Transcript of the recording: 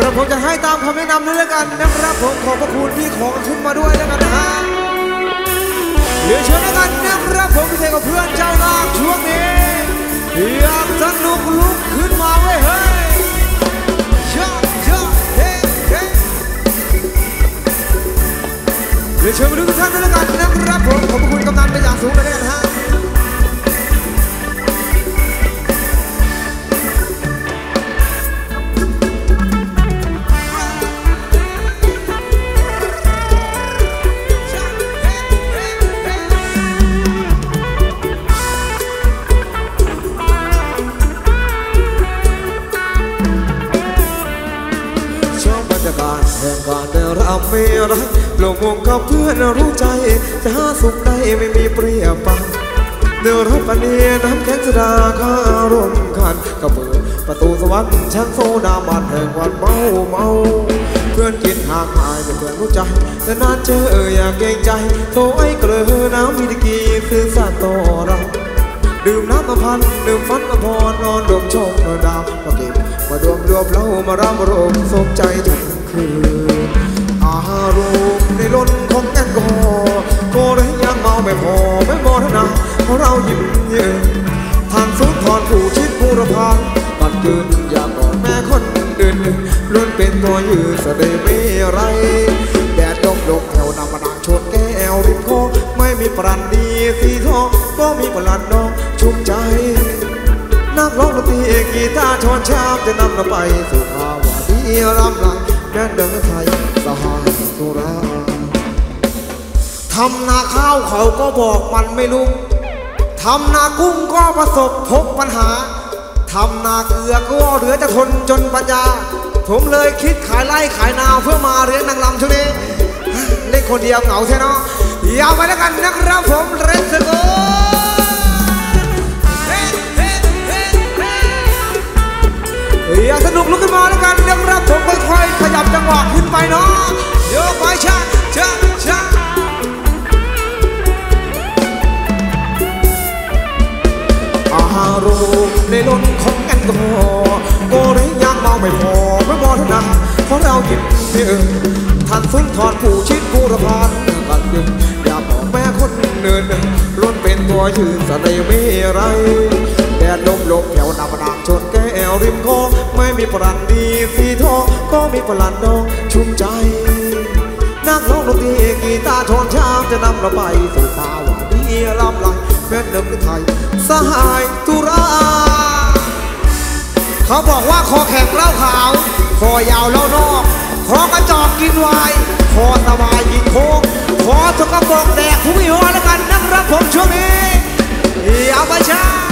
เราผมจะให้ตามคำแนะนำด้วยแล้วกันนะครับผมขอบพระคุณที่ของขึ้นมาด้วยแล้วกันนะฮะเดี๋ยวเชิญแล้วกันนะครับผมพิเศษกับเพื่อนเจ้านาคช่วงนี้อยากสนุกลุกขึ้นมาเว้ยเฮ้ยชอบเฮ้เดี๋ยวเชิญมาดูทุกท่านด้วยแล้วกันนะครับผมขอบพระคุณกำนันเป็นอย่างสูงเลยนะฮะแห่งการได้รับไม่รักโลกวงกับเพื่อนรู้ใจจะหาสุขได้ไม่มีเปรียบปังเนื้อรับปันนี้น้ำแข็งสดาข้ารวมกันกับเปิดประตูสวรรค์ชั้นโซดาบันแห่งวันเมาเพื่อนกินห่างหายแต่เพื่อนรู้ใจแต่นานเจออยากเกรงใจโถไอ้เกลือน้ำมีตะกี้ซื้อสัตว์ต่อเราดื่มน้ำมาพันดื่มฟันมาพรนอนดมชมดาวมาเก็บมาดวมเล่ามาร่ำรมสมใจทุกอารมณ์ในล้นของแอลกอฮอล์ก็เลยยังเมาไม่พอไม่มอเท่านั้นเพราะเรายิ้มเยืนทางสุดทอนผู้ชิดผู้ระพันปัดยืนอยากกอดแม่คนอื่นล้วนเป็นตัวยืนแสดงไม่ไรแดดดกแถวนำมานั่งชนแก้วริมโคไม่มีปรันดีสีทองก็มีปรันดอกชุ่มใจนักร้องดนตรีกีตาร์ชอนชามจะนำเราไปสู่ภาวะที่รำไรแดนเดินไทยสหายสุราทำนาข้าวเขาก็บอกมันไม่ลุกทำนากุ้งก็ประสบพบปัญหาทำนาเกลือก็เหลือจะทนจนปัญญาผมเลยคิดขายไร่ขายนาเพื่อมาเรียนนางรำช่วงนี้เล่นคนเดียวเหงาใช่เนาะยาวไปแล้วกันนะครับผมเรสโกอยากสนุกลุกขึ้นมาแล้วกันนะครับผมค่อยๆขยับจังหวะขึ้นไปเนาะโยกไปชาอารมณ์ในล้นของแอลกอฮอล์ก็เลยยังเมาไม่พอไม่พอเท่านั้นเพราะเราหยิบเนื้อท่านสุนทรผู้ชิดผู้ระพันกันดึงอยากบอกแม่คนเนินล้นเป็นตัวยืนแสดงไม่ไรแดดลมแถวนำนางชนแก้วริมโคไม่มีปรันดีสีทองก็มีปรันดอกชุ่มใจนักร้องดนตรีกีตาร์ชอนชามจะนำเราไปสู่ภาวะที่รำไรแม่เดิมไทยสหายตุราเขาบอกว่าคอแข็งเล่าขาวคอยาวเล่านอกคอกระจอกกินวายคอสบายยิงโค้งคอสกปรกแดกผู้มีหัวแล้วกันนะครับผมช่วงนี้เอาไปชา